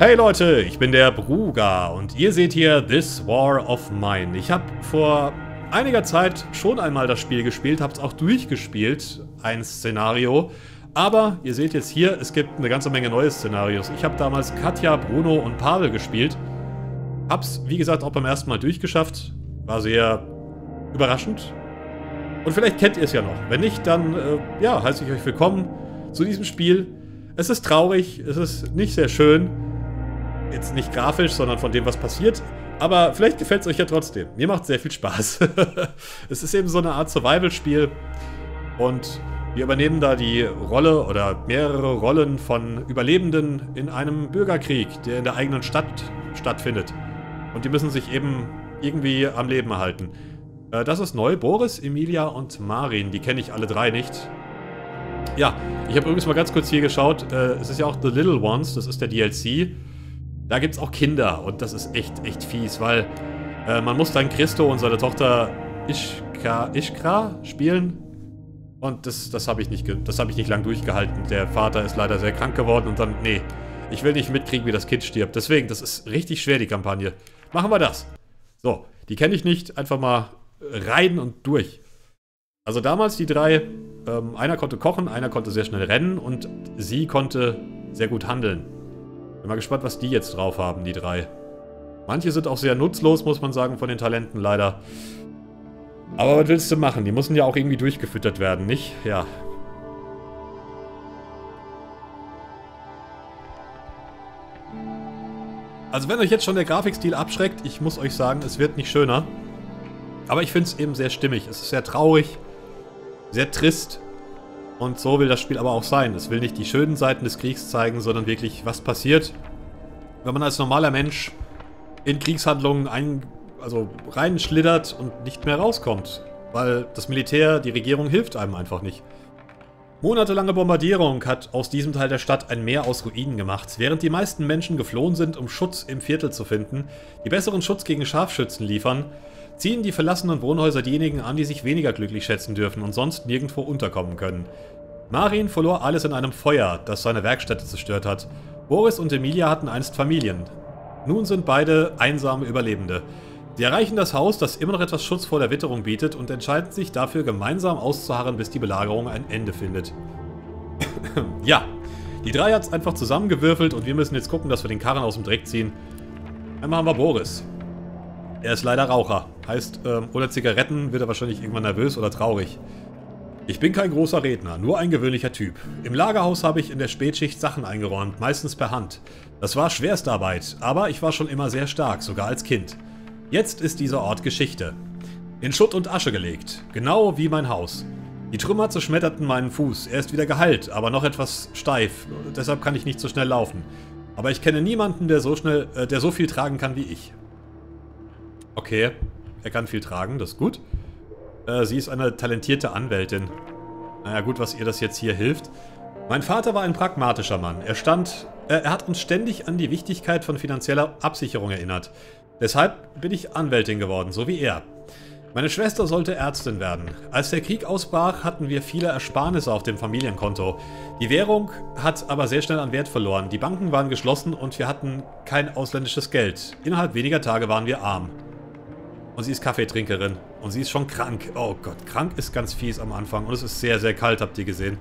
Hey Leute, ich bin der Bruga und ihr seht hier This War of Mine. Ich habe vor einiger Zeit schon einmal das Spiel gespielt, habe es auch durchgespielt, ein Szenario. Aber ihr seht jetzt hier, es gibt eine ganze Menge neue Szenarios. Ich habe damals Katja, Bruno und Pavel gespielt. Hab's, wie gesagt, auch beim ersten Mal durchgeschafft. War sehr überraschend. Und vielleicht kennt ihr es ja noch. Wenn nicht, dann ja, heiße ich euch willkommen zu diesem Spiel. Es ist traurig, es ist nicht sehr schön. Jetzt nicht grafisch, sondern von dem, was passiert. Aber vielleicht gefällt es euch ja trotzdem. Mir macht sehr viel Spaß. Es ist eben so eine Art Survival-Spiel. Und wir übernehmen da die Rolle oder mehrere Rollen von Überlebenden in einem Bürgerkrieg, der in der eigenen Stadt stattfindet. Und die müssen sich eben irgendwie am Leben erhalten. Das ist neu. Boris, Emilia und Marin. Die kenne ich alle drei nicht. Ja, ich habe übrigens mal ganz kurz hier geschaut. Es ist ja auch The Little Ones. Das ist der DLC. Da gibt es auch Kinder und das ist echt fies, weil man muss dann Christo und seine Tochter Ishkra spielen und das habe ich nicht lang durchgehalten. Der Vater ist leider sehr krank geworden und dann, nee, ich will nicht mitkriegen, wie das Kind stirbt. Deswegen, das ist richtig schwer, die Kampagne. Machen wir das. So, die kenne ich nicht, einfach mal rein und durch. Also damals die drei, einer konnte kochen, einer konnte sehr schnell rennen und sie konnte sehr gut handeln. Bin mal gespannt, was die jetzt drauf haben, die drei. Manche sind auch sehr nutzlos, muss man sagen, von den Talenten leider. Aber was willst du machen? Die müssen ja auch irgendwie durchgefüttert werden, nicht? Ja. Also wenn euch jetzt schon der Grafikstil abschreckt, ich muss euch sagen, es wird nicht schöner. Aber ich finde es eben sehr stimmig. Es ist sehr traurig, sehr trist. Und so will das Spiel aber auch sein. Es will nicht die schönen Seiten des Kriegs zeigen, sondern wirklich, was passiert, wenn man als normaler Mensch in Kriegshandlungen reinschlittert und nicht mehr rauskommt. Weil das Militär, die Regierung hilft einem einfach nicht. Monatelange Bombardierung hat aus diesem Teil der Stadt ein Meer aus Ruinen gemacht. Während die meisten Menschen geflohen sind, um Schutz im Viertel zu finden, die besseren Schutz gegen Scharfschützen liefern, ziehen die verlassenen Wohnhäuser diejenigen an, die sich weniger glücklich schätzen dürfen und sonst nirgendwo unterkommen können. Marin verlor alles in einem Feuer, das seine Werkstätte zerstört hat. Boris und Emilia hatten einst Familien. Nun sind beide einsame Überlebende. Sie erreichen das Haus, das immer noch etwas Schutz vor der Witterung bietet und entscheiden sich dafür, gemeinsam auszuharren, bis die Belagerung ein Ende findet. Ja, die drei hat es einfach zusammengewürfelt und wir müssen jetzt gucken, dass wir den Karren aus dem Dreck ziehen. Einmal haben wir Boris. Er ist leider Raucher. Heißt, ohne Zigaretten wird er wahrscheinlich irgendwann nervös oder traurig. Ich bin kein großer Redner, nur ein gewöhnlicher Typ. Im Lagerhaus habe ich in der Spätschicht Sachen eingeräumt, meistens per Hand. Das war Schwerstarbeit, aber ich war schon immer sehr stark, sogar als Kind. Jetzt ist dieser Ort Geschichte. In Schutt und Asche gelegt, genau wie mein Haus. Die Trümmer zerschmetterten meinen Fuß, er ist wieder geheilt, aber noch etwas steif, deshalb kann ich nicht so schnell laufen. Aber ich kenne niemanden, der so viel tragen kann wie ich. Okay, er kann viel tragen, das ist gut. Sie ist eine talentierte Anwältin. Naja gut, was ihr das jetzt hier hilft. Mein Vater war ein pragmatischer Mann. Er hat uns ständig an die Wichtigkeit von finanzieller Absicherung erinnert. Deshalb bin ich Anwältin geworden, so wie er. Meine Schwester sollte Ärztin werden. Als der Krieg ausbrach, hatten wir viele Ersparnisse auf dem Familienkonto. Die Währung hat aber sehr schnell an Wert verloren. Die Banken waren geschlossen und wir hatten kein ausländisches Geld. Innerhalb weniger Tage waren wir arm. Und sie ist Kaffeetrinkerin. Und sie ist schon krank. Oh Gott, krank ist ganz fies am Anfang. Und es ist sehr, sehr kalt, habt ihr gesehen.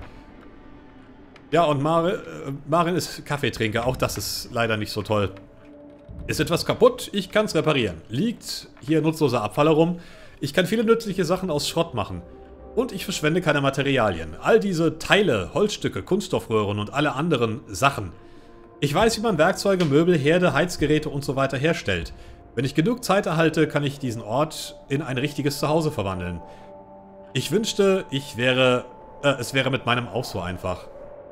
Ja, und Marin ist Kaffeetrinker. Auch das ist leider nicht so toll. Ist etwas kaputt? Ich kann es reparieren. Liegt hier nutzloser Abfall herum? Ich kann viele nützliche Sachen aus Schrott machen. Und ich verschwende keine Materialien. All diese Teile, Holzstücke, Kunststoffröhren und alle anderen Sachen. Ich weiß, wie man Werkzeuge, Möbel, Herde, Heizgeräte und so weiter herstellt. Wenn ich genug Zeit erhalte, kann ich diesen Ort in ein richtiges Zuhause verwandeln. Ich wünschte, es wäre mit meinem auch so einfach.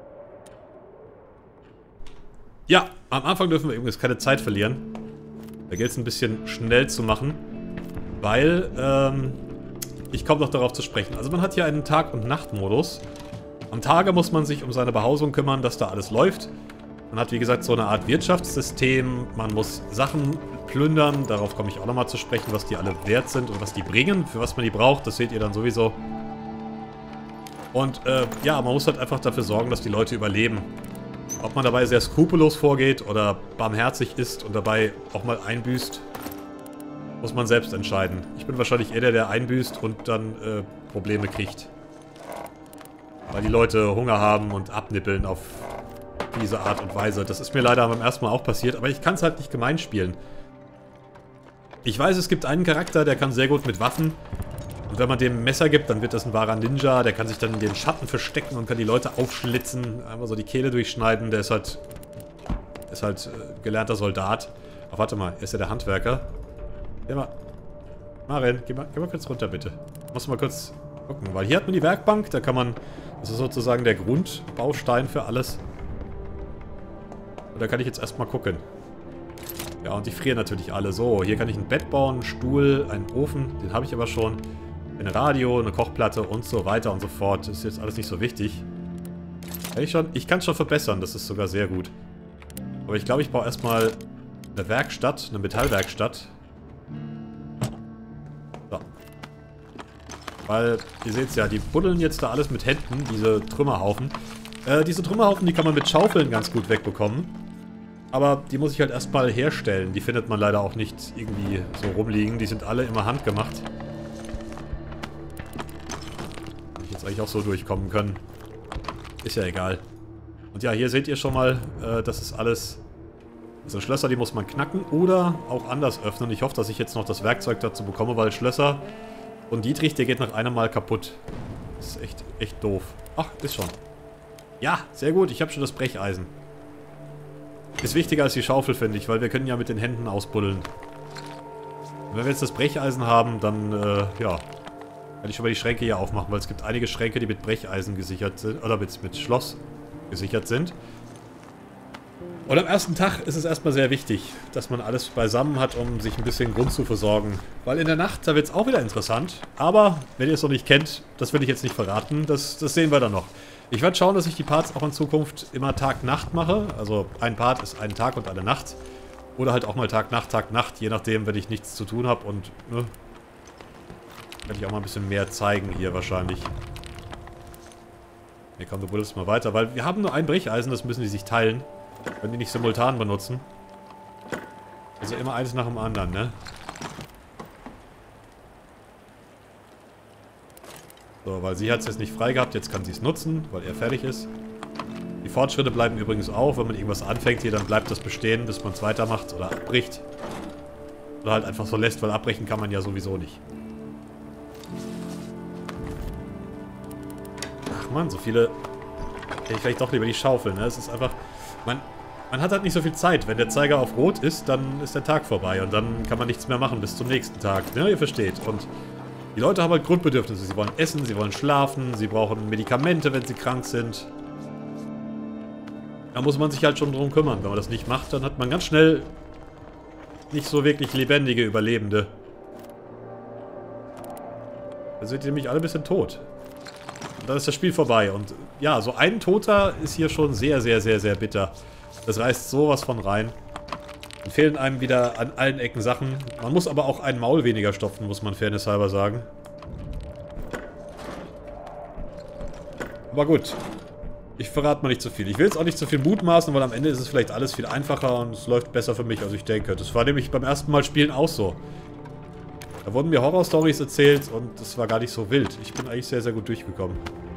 Ja, am Anfang dürfen wir übrigens keine Zeit verlieren. Da gilt es ein bisschen schnell zu machen, weil, ich komme noch darauf zu sprechen. Also man hat hier einen Tag- und Nachtmodus. Am Tage muss man sich um seine Behausung kümmern, dass da alles läuft. Man hat, wie gesagt, so eine Art Wirtschaftssystem. Man muss Sachen plündern. Darauf komme ich auch nochmal zu sprechen, was die alle wert sind und was die bringen. Für was man die braucht, das seht ihr dann sowieso. Und ja, man muss halt einfach dafür sorgen, dass die Leute überleben. Ob man dabei sehr skrupellos vorgeht oder barmherzig ist und dabei auch mal einbüßt, muss man selbst entscheiden. Ich bin wahrscheinlich eher der, der einbüßt und dann Probleme kriegt. Weil die Leute Hunger haben und abnippeln auf diese Art und Weise. Das ist mir leider beim ersten Mal auch passiert, aber ich kann es halt nicht gemein spielen. Ich weiß, es gibt einen Charakter, der kann sehr gut mit Waffen. Und wenn man dem ein Messer gibt, dann wird das ein wahrer Ninja. Der kann sich dann in den Schatten verstecken und kann die Leute aufschlitzen, einfach so die Kehle durchschneiden. Der ist halt gelernter Soldat. Ach, warte mal, er ist ja der Handwerker. Geh mal. Maren, geh mal kurz runter, bitte. Muss mal kurz gucken, weil hier hat man die Werkbank, da kann man... Das ist sozusagen der Grundbaustein für alles. Und da kann ich jetzt erstmal gucken. Ja, und die frieren natürlich alle. So, hier kann ich ein Bett bauen, einen Stuhl, einen Ofen, den habe ich aber schon. Ein Radio, eine Kochplatte und so weiter und so fort. Das ist jetzt alles nicht so wichtig. Ich kann es schon verbessern, das ist sogar sehr gut. Aber ich glaube, ich baue erstmal eine Werkstatt, eine Metallwerkstatt. So. Weil, ihr seht es ja, die buddeln jetzt da alles mit Händen, diese Trümmerhaufen. Diese Trümmerhaufen, die kann man mit Schaufeln ganz gut wegbekommen. Aber die muss ich halt erstmal herstellen. Die findet man leider auch nicht irgendwie so rumliegen. Die sind alle immer handgemacht. Hätte ich jetzt eigentlich auch so durchkommen können. Ist ja egal. Und ja, hier seht ihr schon mal, das ist alles... Also Schlösser, die muss man knacken oder auch anders öffnen. Ich hoffe, dass ich jetzt noch das Werkzeug dazu bekomme, weil Schlösser... Und Dietrich, der geht nach einem Mal kaputt. Das ist echt doof. Ach, ist schon. Ja, sehr gut. Ich habe schon das Brecheisen. Ist wichtiger als die Schaufel, finde ich, weil wir können ja mit den Händen ausbuddeln. Und wenn wir jetzt das Brecheisen haben, dann, ja, kann ich schon mal die Schränke hier aufmachen, weil es gibt einige Schränke, die mit Brecheisen gesichert sind, oder mit Schloss gesichert sind. Und am ersten Tag ist es erstmal sehr wichtig, dass man alles beisammen hat, um sich ein bisschen Grund zu versorgen. Weil in der Nacht, da wird es auch wieder interessant. Aber, wenn ihr es noch nicht kennt, das will ich jetzt nicht verraten, das sehen wir dann noch. Ich werde schauen, dass ich die Parts auch in Zukunft immer Tag-Nacht mache. Also ein Part ist ein Tag und eine Nacht. Oder halt auch mal Tag-Nacht, je nachdem, wenn ich nichts zu tun habe. Und, ne, kann ich auch mal ein bisschen mehr zeigen hier wahrscheinlich. Hier kommen wir Bullets mal weiter, weil wir haben nur ein Brecheisen, das müssen die sich teilen. Wenn die nicht simultan benutzen. Also immer eins nach dem anderen, ne? So, weil sie hat es jetzt nicht frei gehabt, jetzt kann sie es nutzen, weil er fertig ist. Die Fortschritte bleiben übrigens auch, wenn man irgendwas anfängt hier, dann bleibt das bestehen, bis man es weitermacht oder abbricht. Oder halt einfach so lässt, weil abbrechen kann man ja sowieso nicht. Ach man, so viele... Hätte ich vielleicht doch lieber die Schaufel, ne? Es ist einfach... Man hat halt nicht so viel Zeit. Wenn der Zeiger auf Rot ist, dann ist der Tag vorbei. Und dann kann man nichts mehr machen bis zum nächsten Tag. Ja, ihr versteht. Und die Leute haben halt Grundbedürfnisse. Sie wollen essen, sie wollen schlafen, sie brauchen Medikamente, wenn sie krank sind. Da muss man sich halt schon drum kümmern. Wenn man das nicht macht, dann hat man ganz schnell nicht so wirklich lebendige Überlebende. Da sind die nämlich alle ein bisschen tot. Und dann ist das Spiel vorbei. Und ja, so ein Toter ist hier schon sehr, sehr, sehr, sehr bitter. Das reißt sowas von rein. Dann fehlen einem wieder an allen Ecken Sachen. Man muss aber auch ein Maul weniger stopfen, muss man fairnesshalber sagen. Aber gut. Ich verrate mal nicht zu viel. Ich will jetzt auch nicht zu viel mutmaßen, weil am Ende ist es vielleicht alles viel einfacher und es läuft besser für mich, als ich denke. Das war nämlich beim ersten Mal spielen auch so. Da wurden mir Horror-Stories erzählt und das war gar nicht so wild. Ich bin eigentlich sehr, sehr gut durchgekommen.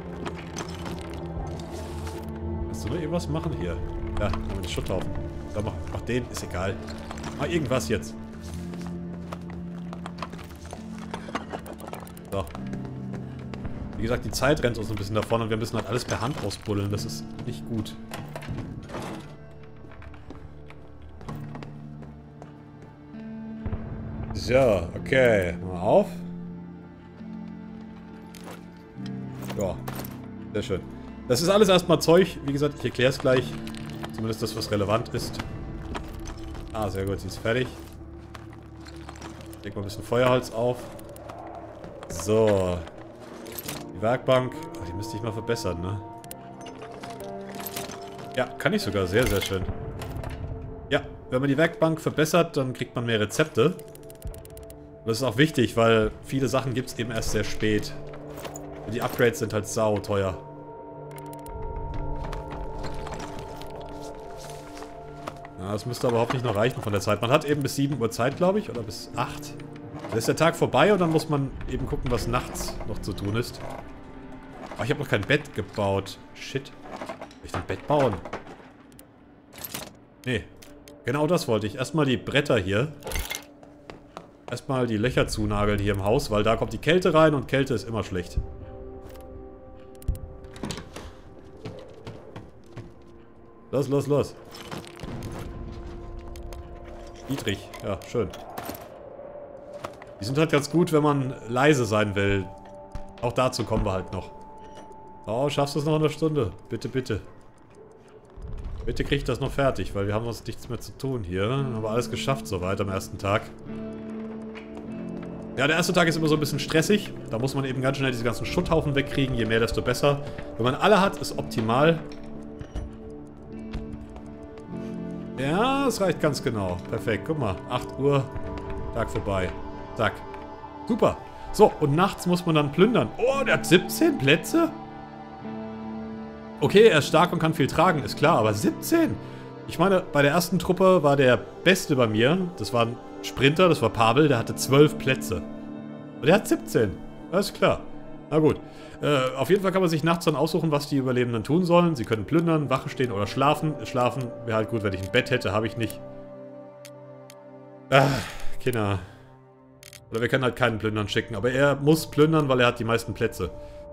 Kannst du noch irgendwas machen hier? Ja, haben wir den Schutthaufen. Da mach den, ist egal. Mach irgendwas jetzt. So. Wie gesagt, die Zeit rennt uns ein bisschen davon und wir müssen halt alles per Hand ausbuddeln. Das ist nicht gut. So, okay. Mal auf. Ja, sehr schön. Das ist alles erstmal Zeug. Wie gesagt, ich erkläre es gleich. Zumindest das, was relevant ist. Ah, sehr gut. Sie ist fertig. Leg mal ein bisschen Feuerholz auf. So. Die Werkbank. Oh, die müsste ich mal verbessern, ne? Ja, kann ich sogar. Sehr, sehr schön. Ja, wenn man die Werkbank verbessert, dann kriegt man mehr Rezepte. Und das ist auch wichtig, weil viele Sachen gibt es eben erst sehr spät. Und die Upgrades sind halt sau teuer. Ja, das müsste aber überhaupt nicht noch reichen von der Zeit. Man hat eben bis 7 Uhr Zeit, glaube ich, oder bis 8. Dann ist der Tag vorbei und dann muss man eben gucken, was nachts noch zu tun ist. Ach, ich habe noch kein Bett gebaut. Shit. Soll ich ein Bett bauen? Nee. Genau das wollte ich. Erstmal die Bretter hier. Erstmal die Löcher zunageln hier im Haus, weil da kommt die Kälte rein und Kälte ist immer schlecht. Los, los, los. Niedrig. Ja, schön. Die sind halt ganz gut, wenn man leise sein will. Auch dazu kommen wir halt noch. Oh, schaffst du es noch in einer Stunde? Bitte, bitte. Bitte krieg ich das noch fertig, weil wir haben sonst nichts mehr zu tun hier. Haben wir alles geschafft soweit am ersten Tag. Ja, der erste Tag ist immer so ein bisschen stressig. Da muss man eben ganz schnell diese ganzen Schutthaufen wegkriegen. Je mehr, desto besser. Wenn man alle hat, ist optimal. Ja, das reicht ganz genau. Perfekt. Guck mal. 8 Uhr. Tag vorbei. Zack. Super. So, und nachts muss man dann plündern. Oh, der hat 17 Plätze? Okay, er ist stark und kann viel tragen, ist klar. Aber 17? Ich meine, bei der ersten Truppe war der Beste bei mir. Das war ein Sprinter, das war Pavel. Der hatte 12 Plätze. Und der hat 17. Alles klar. Na gut. Auf jeden Fall kann man sich nachts dann aussuchen, was die Überlebenden tun sollen. Sie können plündern, Wache stehen oder schlafen. Schlafen wäre halt gut, wenn ich ein Bett hätte. Habe ich nicht. Kinder. Oder wir können halt keinen Plündern schicken. Aber er muss plündern, weil er hat die meisten Plätze.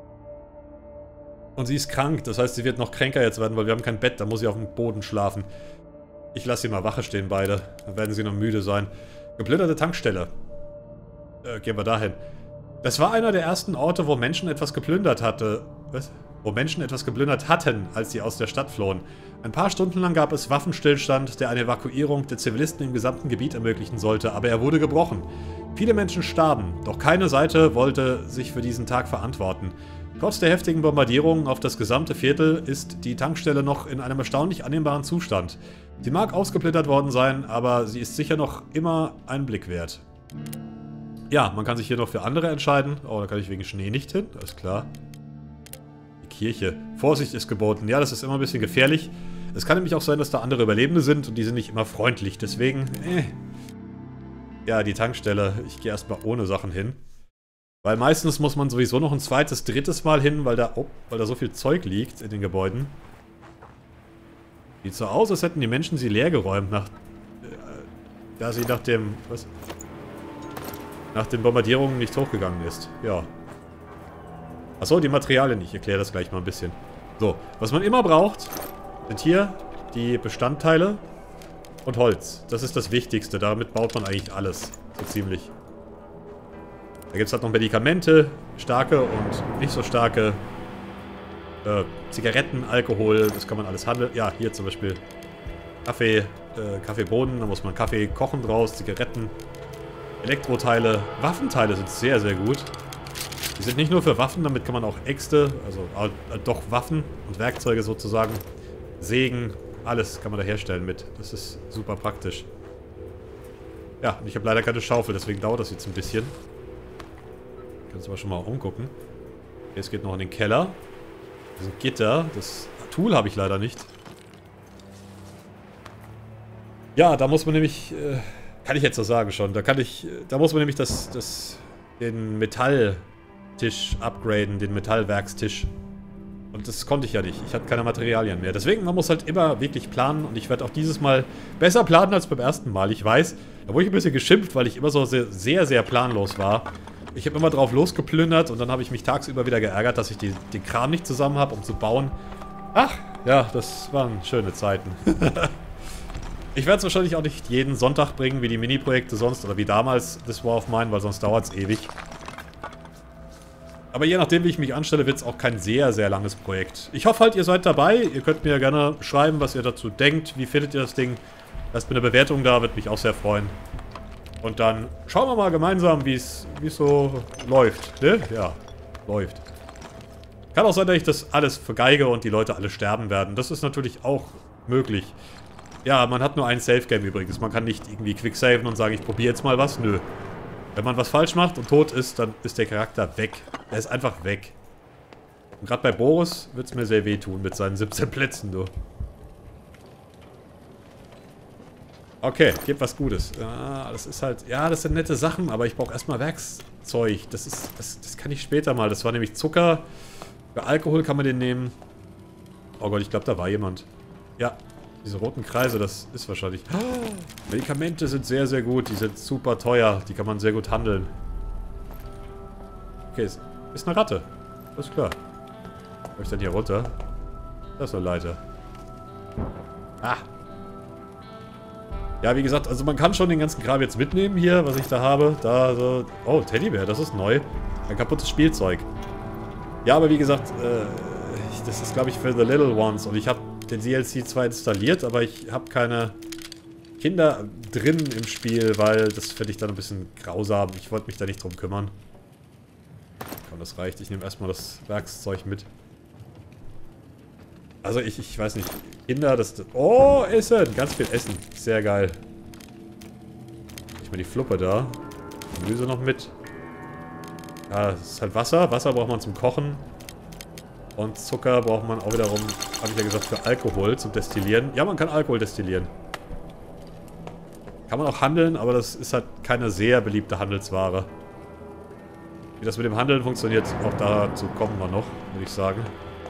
Und sie ist krank. Das heißt, sie wird noch kränker jetzt werden, weil wir haben kein Bett. Da muss sie auf dem Boden schlafen. Ich lasse sie mal Wache stehen, beide. Dann werden sie noch müde sein. Geplünderte Tankstelle. Gehen wir dahin. Das war einer der ersten Orte, wo Menschen etwas geplündert hatte. Was? Wo Menschen etwas geplündert hatten, als sie aus der Stadt flohen. Ein paar Stunden lang gab es Waffenstillstand, der eine Evakuierung der Zivilisten im gesamten Gebiet ermöglichen sollte, aber er wurde gebrochen. Viele Menschen starben, doch keine Seite wollte sich für diesen Tag verantworten. Trotz der heftigen Bombardierungen auf das gesamte Viertel ist die Tankstelle noch in einem erstaunlich annehmbaren Zustand. Sie mag ausgesplittert worden sein, aber sie ist sicher noch immer einen Blick wert. Ja, man kann sich hier noch für andere entscheiden. Oh, da kann ich wegen Schnee nicht hin. Alles klar. Die Kirche. Vorsicht ist geboten. Ja, das ist immer ein bisschen gefährlich. Es kann nämlich auch sein, dass da andere Überlebende sind und die sind nicht immer freundlich. Deswegen, Ja, die Tankstelle. Ich gehe erstmal ohne Sachen hin. Weil meistens muss man sowieso noch ein zweites, drittes Mal hin, weil da so viel Zeug liegt in den Gebäuden. Sieht so aus, als hätten die Menschen sie leer geräumt, da sie nach den Bombardierungen nicht hochgegangen ist. Ja. Achso, die Materialien. Ich erkläre das gleich mal ein bisschen. So, was man immer braucht, sind hier die Bestandteile und Holz. Das ist das Wichtigste. Damit baut man eigentlich alles. So ziemlich. Da gibt es halt noch Medikamente, starke und nicht so starke. Zigaretten, Alkohol, das kann man alles handeln. Ja, hier zum Beispiel Kaffee, Kaffeebohnen, da muss man Kaffee kochen draus, Zigaretten, Elektroteile, Waffenteile sind sehr, sehr gut. Die sind nicht nur für Waffen, damit kann man auch Äxte, also doch Waffen und Werkzeuge sozusagen, Sägen, alles kann man da herstellen mit. Das ist super praktisch. Ja, und ich habe leider keine Schaufel, deswegen dauert das jetzt ein bisschen. Kannst du aber schon mal umgucken. Jetzt geht noch in den Keller. Das ist ein Gitter. Das Tool habe ich leider nicht. Ja, da muss man nämlich... kann ich jetzt so sagen schon. Da muss man nämlich den Metalltisch upgraden, den Metallwerkstisch. Und das konnte ich ja nicht. Ich hatte keine Materialien mehr. Deswegen, man muss halt immer wirklich planen. Und ich werde auch dieses Mal besser planen als beim ersten Mal. Ich weiß, da wurde ich ein bisschen geschimpft, weil ich immer so sehr, sehr planlos war. Ich habe immer drauf losgeplündert und dann habe ich mich tagsüber wieder geärgert, dass ich den Kram nicht zusammen habe, um zu bauen. Ach, ja, das waren schöne Zeiten. Ich werde es wahrscheinlich auch nicht jeden Sonntag bringen, wie die Mini-Projekte sonst oder wie damals This War of Mine, weil sonst dauert es ewig. Aber je nachdem, wie ich mich anstelle, wird es auch kein sehr, sehr langes Projekt. Ich hoffe halt, ihr seid dabei. Ihr könnt mir gerne schreiben, was ihr dazu denkt. Wie findet ihr das Ding? Lasst mir eine Bewertung da, würde mich auch sehr freuen. Und dann schauen wir mal gemeinsam, wie es so läuft. Ne? Ja, läuft. Kann auch sein, dass ich das alles vergeige und die Leute alle sterben werden. Das ist natürlich auch möglich. Ja, man hat nur ein Safe-Game übrigens. Man kann nicht irgendwie quicksaven und sagen, ich probiere jetzt mal was. Nö. Wenn man was falsch macht und tot ist, dann ist der Charakter weg. Er ist einfach weg. Und gerade bei Boris wird es mir sehr wehtun mit seinen 17 Plätzen, du. Okay, gibt was Gutes. Ja, das ist halt... Ja, das sind nette Sachen, aber ich brauche erstmal Werkszeug. Das kann ich später mal. Das war nämlich Zucker. Für Alkohol kann man den nehmen. Oh Gott, ich glaube, da war jemand. Ja, diese roten Kreise, das ist wahrscheinlich... Medikamente sind sehr, sehr gut. Die sind super teuer. Die kann man sehr gut handeln. Okay, ist eine Ratte. Das ist klar. Wo ich denn hier runter? Das ist eine Leiter. Ah. Ja, wie gesagt, also man kann schon den ganzen Kram jetzt mitnehmen hier, was ich da habe. Da so... Oh, Teddybär, das ist neu. Ein kaputtes Spielzeug. Ja, aber wie gesagt, das ist, glaube ich, für The Little Ones. Und ich habe den DLC zwar installiert, aber ich habe keine Kinder drin im Spiel, weil das finde ich dann ein bisschen grausam. Ich wollte mich da nicht drum kümmern. Komm, das reicht. Ich nehme erstmal das Werkszeug mit. Also ich weiß nicht. Kinder, das... Oh, Essen! Ganz viel Essen. Sehr geil. Ich mal die Fluppe da. Gemüse noch mit. Ja, das ist halt Wasser. Wasser braucht man zum Kochen. Und Zucker braucht man auch wiederum, habe ich ja gesagt, für Alkohol zum Destillieren. Ja, man kann Alkohol destillieren. Kann man auch handeln, aber das ist halt keine sehr beliebte Handelsware. Wie das mit dem Handeln funktioniert, auch dazu kommen wir noch, würde ich sagen.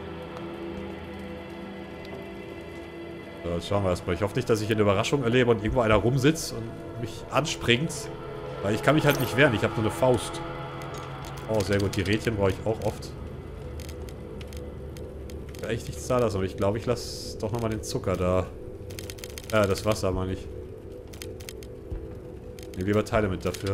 So, jetzt schauen wir erstmal. Ich hoffe nicht, dass ich eine Überraschung erlebe und irgendwo einer rumsitzt und mich anspringt. Weil ich kann mich halt nicht wehren. Ich habe nur eine Faust. Oh, sehr gut. Die Rädchen brauche ich auch oft. Ich will echt nichts da lassen, aber ich glaube, ich lasse doch nochmal den Zucker da. Ja, das Wasser meine ich. Ich nehme lieber Teile mit dafür.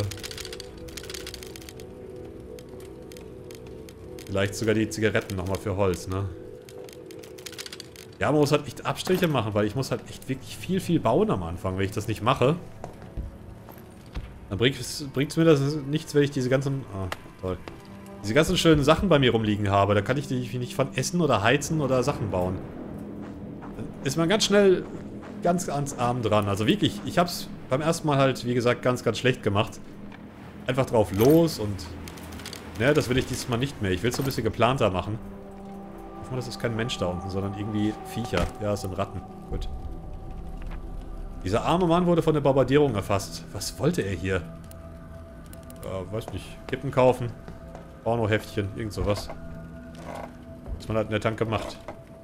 Vielleicht sogar die Zigaretten nochmal für Holz, ne? Ja, man muss halt echt Abstriche machen, weil ich muss halt echt wirklich viel bauen am Anfang. Wenn ich das nicht mache, dann bringt es mir das nichts, wenn ich diese ganzen... Ah, toll. Diese ganzen schönen Sachen bei mir rumliegen habe. Da kann ich die nicht von essen oder heizen oder Sachen bauen. Dann ist man ganz schnell ganz arm dran. Also wirklich, ich habe es beim ersten Mal halt, wie gesagt, ganz schlecht gemacht. Einfach drauf los und... Ne, das will ich dieses Mal nicht mehr. Ich will es so ein bisschen geplanter machen. Ich hoffe, das ist kein Mensch da unten, sondern irgendwie Viecher. Ja, es sind Ratten. Gut. Dieser arme Mann wurde von der Bombardierung erfasst. Was wollte er hier? Weiß nicht. Kippen kaufen. Pornoheftchen. Irgend sowas. Was man halt in der Tank gemacht.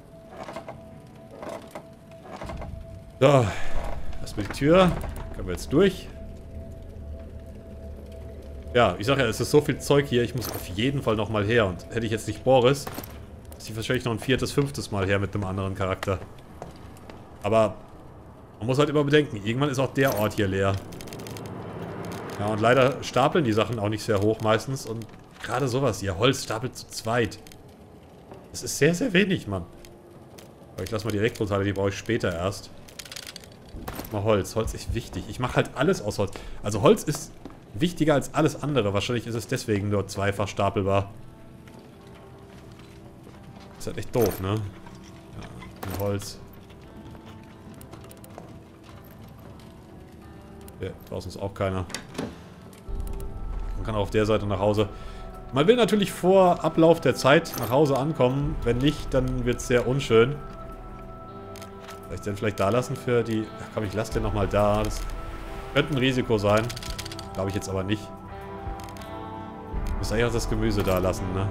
So. Erstmal die Tür. Können wir jetzt durch. Ja, ich sag ja, es ist so viel Zeug hier. Ich muss auf jeden Fall nochmal her. Und hätte ich jetzt nicht Boris, ist ich wahrscheinlich noch ein 4., 5. Mal her mit einem anderen Charakter. Aber man muss halt immer bedenken, irgendwann ist auch der Ort hier leer. Ja, und leider stapeln die Sachen auch nicht sehr hoch meistens. Und gerade sowas hier, Holz stapelt zu zweit. Das ist sehr, sehr wenig, Mann. Aber ich lasse mal die Elektroteile, die brauche ich später erst. Mal Holz. Holz ist wichtig. Ich mache halt alles aus Holz. Also Holz ist wichtiger als alles andere. Wahrscheinlich ist es deswegen nur zweifach stapelbar. Ist halt echt doof, ne? Ja, Holz. Ja, draußen ist auch keiner. Man kann auch auf der Seite nach Hause. Man will natürlich vor Ablauf der Zeit nach Hause ankommen. Wenn nicht, dann wird es sehr unschön. Soll ich den vielleicht da lassen für die... Ach komm, ich lasse den nochmal da. Das könnte ein Risiko sein. Glaube ich jetzt aber nicht. Ich muss eigentlich auch das Gemüse da lassen, ne?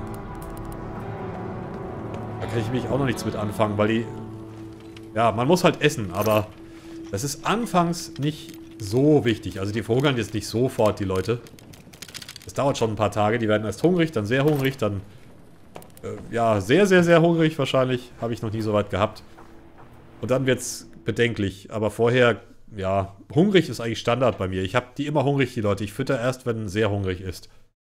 Da kann ich mich auch noch nichts mit anfangen, weil die... Ja, man muss halt essen, aber das ist anfangs nicht so wichtig. Also die verhungern jetzt nicht sofort, die Leute. Das dauert schon ein paar Tage. Die werden erst hungrig, dann sehr hungrig, dann... ja, sehr, sehr, sehr hungrig wahrscheinlich. Habe ich noch nie so weit gehabt. Und dann wird's bedenklich. Aber vorher, ja, hungrig ist eigentlich Standard bei mir. Ich habe die immer hungrig, die Leute. Ich fütter erst, wenn sehr hungrig ist.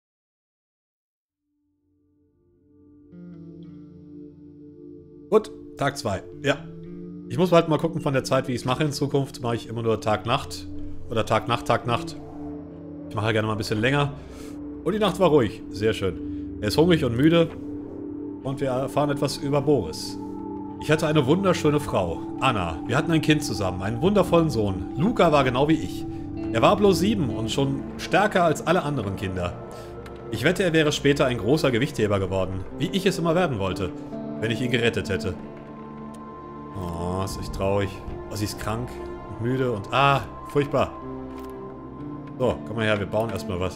Gut, Tag 2. Ja. Ich muss halt mal gucken von der Zeit, wie ich es mache in Zukunft. Mache ich immer nur Tag-Nacht. Oder Tag-Nacht, Tag-Nacht. Ich mache gerne mal ein bisschen länger. Und die Nacht war ruhig. Sehr schön. Er ist hungrig und müde. Und wir erfahren etwas über Boris. Ich hatte eine wunderschöne Frau, Anna. Wir hatten ein Kind zusammen, einen wundervollen Sohn. Luca war genau wie ich. Er war bloß 7 und schon stärker als alle anderen Kinder. Ich wette, er wäre später ein großer Gewichtheber geworden, wie ich es immer werden wollte, wenn ich ihn gerettet hätte. Oh, ist echt traurig. Oh, sie ist krank. und müde und... Ah, furchtbar. So, komm mal her, wir bauen erstmal was.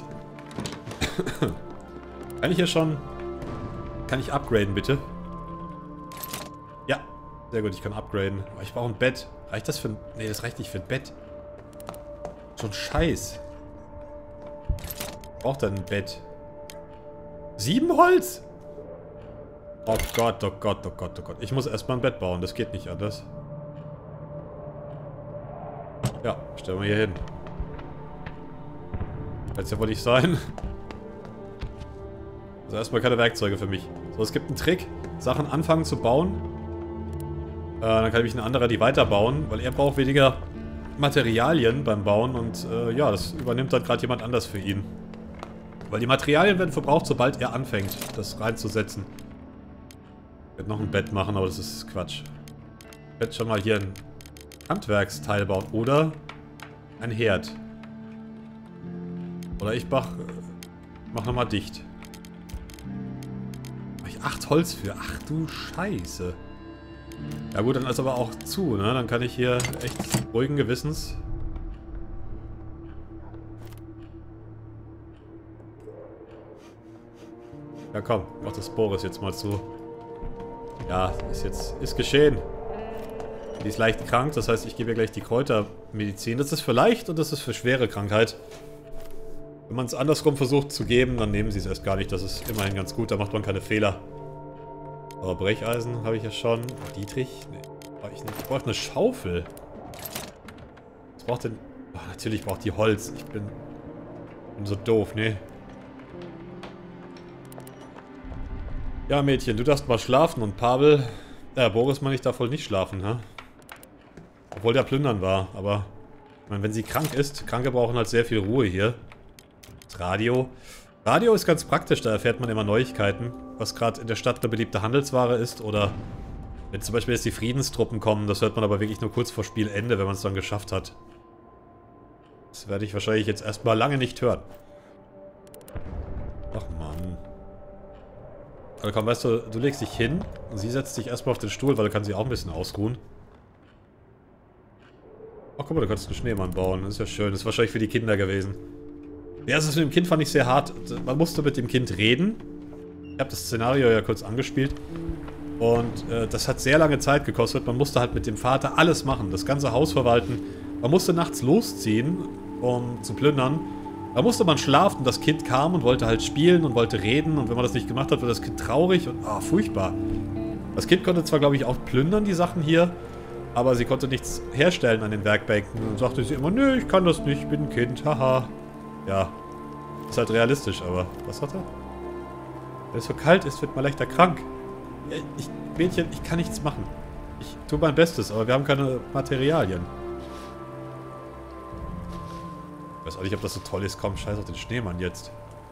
Kann ich hier schon... Kann ich upgraden, bitte? Ja, sehr gut, ich kann upgraden. Aber ich brauche ein Bett. Reicht das für ein... Nee, das reicht nicht für ein Bett. Schon scheiß. Braucht dann ein Bett. 7 Holz? Oh Gott, oh Gott, oh Gott, oh Gott. Ich muss erstmal ein Bett bauen, das geht nicht anders. Ja, stellen wir hier hin. Kann's ja wohl nicht sein. Also erstmal keine Werkzeuge für mich. So, es gibt einen Trick. Sachen anfangen zu bauen. Dann kann ich ein anderer die weiterbauen, weil er braucht weniger Materialien beim Bauen und ja, das übernimmt dann gerade jemand anders für ihn. Weil die Materialien werden verbraucht, sobald er anfängt, das reinzusetzen. Ich werde noch ein Bett machen, aber das ist Quatsch. Ich werde schon mal hier ein Handwerksteil bauen. Oder ein Herd. Oder ich mach nochmal dicht. Mach ich 8 Holz für? Ach du Scheiße. Ja gut, dann ist aber auch zu, ne? Dann kann ich hier echt ruhigen Gewissens... Ja komm, mach das Boris jetzt mal zu. Ja, ist geschehen. Die ist leicht krank, das heißt, ich gebe ihr gleich die Kräutermedizin. Das ist für leicht und das ist für schwere Krankheit. Wenn man es andersrum versucht zu geben, dann nehmen sie es erst gar nicht. Das ist immerhin ganz gut, da macht man keine Fehler. Aber Brecheisen habe ich ja schon. Dietrich? Nee, brauche ich nicht. Ich brauche eine Schaufel. Was braucht denn... Oh, natürlich braucht die Holz. Ich bin so doof, ne? Ja, Mädchen, du darfst mal schlafen und Pavel... Boris meine ich darf wohl nicht schlafen, ha? Obwohl der plündern war, aber... Ich meine, wenn sie krank ist, Kranke brauchen halt sehr viel Ruhe hier. Das Radio. Radio ist ganz praktisch, da erfährt man immer Neuigkeiten. Was gerade in der Stadt eine beliebte Handelsware ist oder... Wenn zum Beispiel jetzt die Friedenstruppen kommen, das hört man aber wirklich nur kurz vor Spielende, wenn man es dann geschafft hat. Das werde ich wahrscheinlich jetzt erstmal lange nicht hören. Ach Mann. Also komm, weißt du, du legst dich hin und sie setzt sich erstmal auf den Stuhl, weil da kann sie auch ein bisschen ausruhen. Ach guck mal, du kannst einen Schneemann bauen. Das ist ja schön. Das ist wahrscheinlich für die Kinder gewesen. Ja, das mit dem Kind fand ich sehr hart. Man musste mit dem Kind reden. Ich habe das Szenario ja kurz angespielt. Und das hat sehr lange Zeit gekostet. Man musste halt mit dem Vater alles machen. Das ganze Haus verwalten. Man musste nachts losziehen, um zu plündern. Da musste man schlafen, das Kind kam und wollte halt spielen und wollte reden. Und wenn man das nicht gemacht hat, war das Kind traurig und furchtbar. Das Kind konnte zwar, glaube ich, auch plündern, die Sachen hier. Aber sie konnte nichts herstellen an den Werkbänken. Und sagte sie immer, nö, ich kann das nicht, ich bin ein Kind, haha. Ja, ist halt realistisch, aber was hat er? Wenn es so kalt ist, wird man leichter krank. Mädchen, ich kann nichts machen. Ich tue mein Bestes, aber wir haben keine Materialien. Ich weiß auch nicht, ob das so toll ist. Komm, scheiß auf den Schneemann jetzt.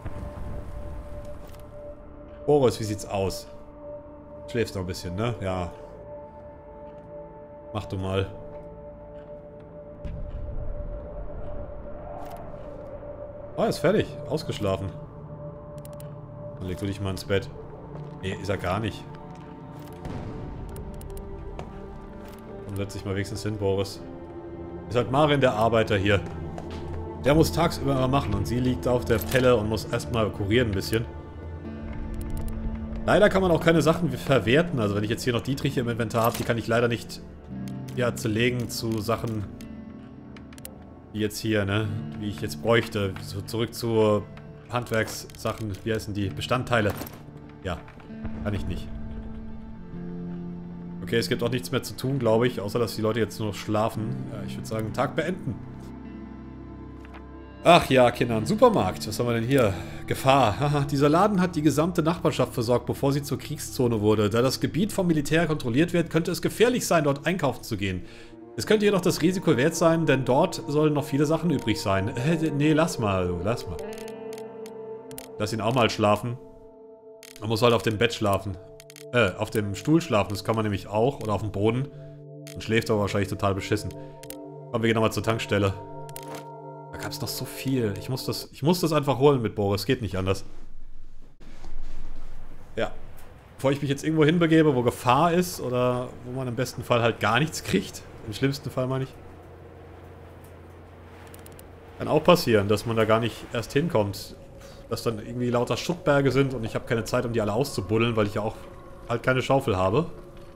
Boris, wie sieht's aus? Schläfst noch ein bisschen, ne? Ja. Mach du mal. Ah, ist fertig. Ausgeschlafen. Dann leg du dich mal ins Bett. Nee, ist er gar nicht. Dann setz dich mal wenigstens hin, Boris. Ist halt Marin der Arbeiter hier. Der muss tagsüber immer machen und sie liegt auf der Pelle und muss erstmal kurieren ein bisschen. Leider kann man auch keine Sachen verwerten. Also wenn ich jetzt hier noch Dietrich im Inventar habe, die kann ich leider nicht zerlegen zu Sachen, wie jetzt hier, ne? Wie ich jetzt bräuchte. So zurück zu Handwerkssachen. Wie heißen die? Bestandteile. Ja, kann ich nicht. Okay, es gibt auch nichts mehr zu tun, glaube ich. Außer, dass die Leute jetzt nur noch schlafen. Ja, ich würde sagen, Tag beenden. Ach ja, Kinder, ein Supermarkt. Was haben wir denn hier? Gefahr. Haha, dieser Laden hat die gesamte Nachbarschaft versorgt, bevor sie zur Kriegszone wurde. Da das Gebiet vom Militär kontrolliert wird, könnte es gefährlich sein, dort einkaufen zu gehen. Es könnte jedoch das Risiko wert sein, denn dort sollen noch viele Sachen übrig sein. Nee, lass mal, lass mal. Lass ihn auch mal schlafen. Man muss halt auf dem Bett schlafen. Auf dem Stuhl schlafen, das kann man nämlich auch. Oder auf dem Boden. Und schläft aber wahrscheinlich total beschissen. Kommen wir gehen nochmal zur Tankstelle. Da gab es noch so viel. Ich muss das einfach holen mit Boris. Geht nicht anders. Ja. Bevor ich mich jetzt irgendwo hinbegebe, wo Gefahr ist oder wo man im besten Fall halt gar nichts kriegt. Im schlimmsten Fall meine ich. Kann auch passieren, dass man da gar nicht erst hinkommt. Dass dann irgendwie lauter Schuttberge sind und ich habe keine Zeit, um die alle auszubuddeln, weil ich ja auch halt keine Schaufel habe.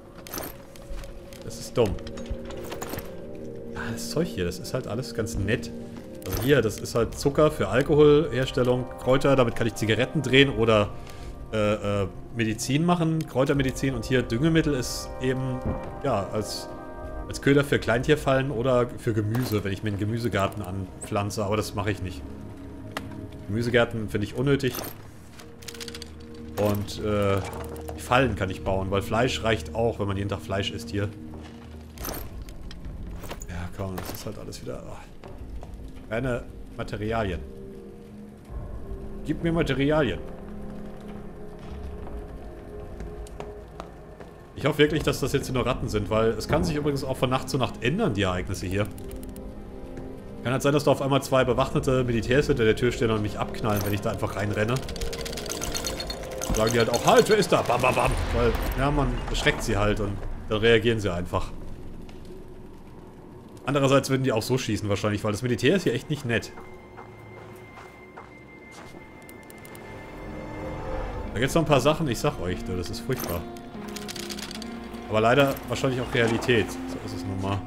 Das ist dumm. Ja, das Zeug hier, das ist halt alles ganz nett. Also hier, das ist halt Zucker für Alkoholherstellung, Kräuter, damit kann ich Zigaretten drehen oder Medizin machen, Kräutermedizin. Und hier Düngemittel ist eben, ja, als Köder für Kleintierfallen oder für Gemüse, wenn ich mir einen Gemüsegarten anpflanze, aber das mache ich nicht. Gemüsegärten finde ich unnötig. Und die Fallen kann ich bauen, weil Fleisch reicht auch, wenn man jeden Tag Fleisch isst hier. Ja, komm, das ist halt alles wieder... Oh. Keine Materialien. Gib mir Materialien. Ich hoffe wirklich, dass das jetzt nur Ratten sind, weil es kann sich übrigens auch von Nacht zu Nacht ändern, die Ereignisse hier. Kann halt sein, dass da auf einmal 2 bewaffnete Militärs hinter der Tür stehen und mich abknallen, wenn ich da einfach reinrenne. Sagen die halt auch, halt, wer ist da? Bam, bam, bam. Weil, ja, man erschreckt sie halt und dann reagieren sie einfach. Andererseits würden die auch so schießen wahrscheinlich, weil das Militär ist hier echt nicht nett. Da gibt es noch ein paar Sachen, ich sag euch, das ist furchtbar. Aber leider wahrscheinlich auch Realität. So ist es nun mal.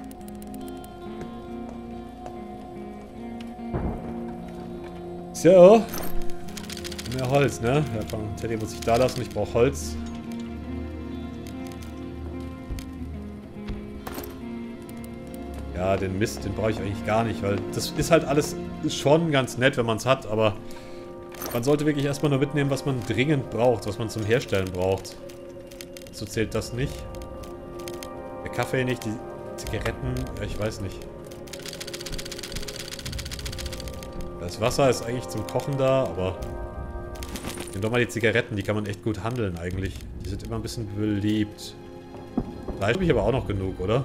So. Mehr Holz, ne? Ja, komm, Teddy muss ich da lassen. Ich brauche Holz. Ja, den Mist, den brauche ich eigentlich gar nicht, weil das ist halt alles schon ganz nett, wenn man es hat, aber man sollte wirklich erstmal nur mitnehmen, was man dringend braucht, was man zum Herstellen braucht. So zählt das nicht. Der Kaffee nicht, die Zigaretten, ja, ich weiß nicht. Das Wasser ist eigentlich zum Kochen da, aber... Nimm doch mal die Zigaretten, die kann man echt gut handeln eigentlich. Die sind immer ein bisschen beliebt. Fleisch habe ich aber auch noch genug, oder?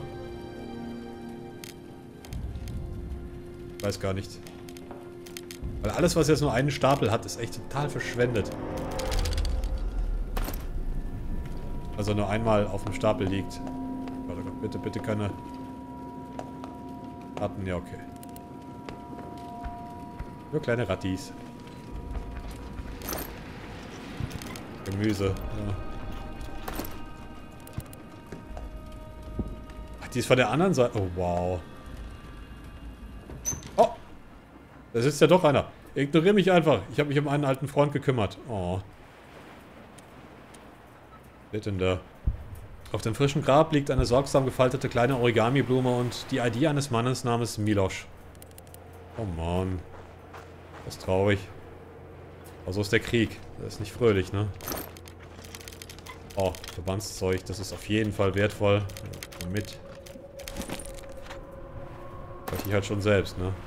Ich weiß gar nicht. Weil alles, was jetzt nur einen Stapel hat, ist echt total verschwendet. Also nur einmal auf dem Stapel liegt. Warte Gott, bitte, bitte keine... Ratten, ja okay. Nur kleine Rattis. Gemüse, ja. Ach, die ist von der anderen Seite. Oh, wow. Oh! Da sitzt ja doch einer. Ignoriere mich einfach. Ich habe mich um einen alten Freund gekümmert. Oh. Was ist denn da? Auf dem frischen Grab liegt eine sorgsam gefaltete kleine Origami-Blume und die ID eines Mannes namens Miloš. Oh Mann. Das ist traurig. Aber so ist der Krieg. Das ist nicht fröhlich, ne? Oh, Verbandszeug. Das ist auf jeden Fall wertvoll. Mit. Das ich halt schon selbst, ne?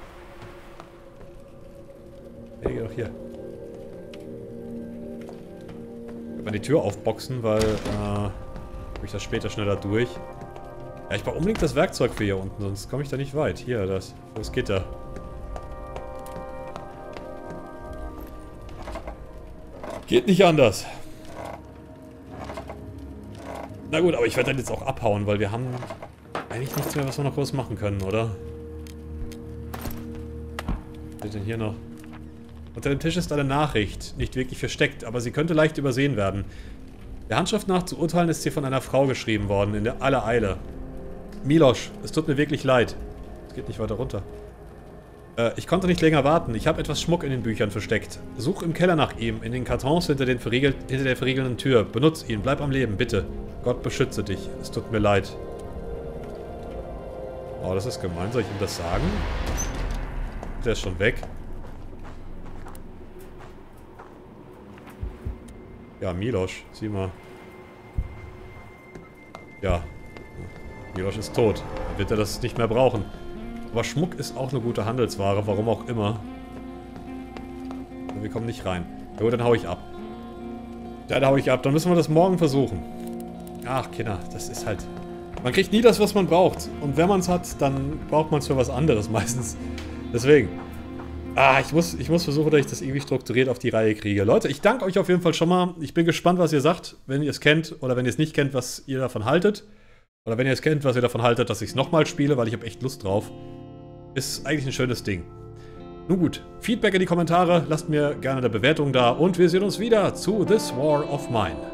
Hey, geh doch hier. Ich kann mal die Tür aufboxen, weil, ich das später schneller durch. Ja, ich brauche unbedingt das Werkzeug für hier unten, sonst komme ich da nicht weit. Hier, das Gitter. Geht nicht anders. Na gut, aber ich werde dann jetzt auch abhauen, weil wir haben eigentlich nichts mehr, was wir noch groß machen können, oder? Was ist denn hier noch? Unter dem Tisch ist eine Nachricht, nicht wirklich versteckt, aber sie könnte leicht übersehen werden. Der Handschrift nach zu urteilen ist sie von einer Frau geschrieben worden, in aller Eile. Miloš, es tut mir wirklich leid. Es geht nicht weiter runter. Ich konnte nicht länger warten. Ich habe etwas Schmuck in den Büchern versteckt. Such im Keller nach ihm, in den Kartons hinter der verriegelnden Tür. Benutz ihn, bleib am Leben, bitte. Gott beschütze dich. Es tut mir leid. Oh, das ist gemein. Soll ich ihm das sagen? Der ist schon weg. Ja, Miloš, sieh mal. Ja. Miloš ist tot. Dann wird er das nicht mehr brauchen. Aber Schmuck ist auch eine gute Handelsware, warum auch immer. Wir kommen nicht rein. Ja, dann hau ich ab. Ja, dann hau ich ab. Dann müssen wir das morgen versuchen. Ach, Kinder, das ist halt... Man kriegt nie das, was man braucht. Und wenn man es hat, dann braucht man es für was anderes meistens. Deswegen. Ich muss versuchen, dass ich das irgendwie strukturiert auf die Reihe kriege. Leute, ich danke euch auf jeden Fall schon mal. Ich bin gespannt, was ihr sagt, wenn ihr es kennt oder wenn ihr es nicht kennt, was ihr davon haltet. Oder wenn ihr es kennt, was ihr davon haltet, dass ich es nochmal spiele, weil ich habe echt Lust drauf. Ist eigentlich ein schönes Ding. Nun gut, Feedback in die Kommentare, lasst mir gerne eine Bewertung da und wir sehen uns wieder zu This War of Mine.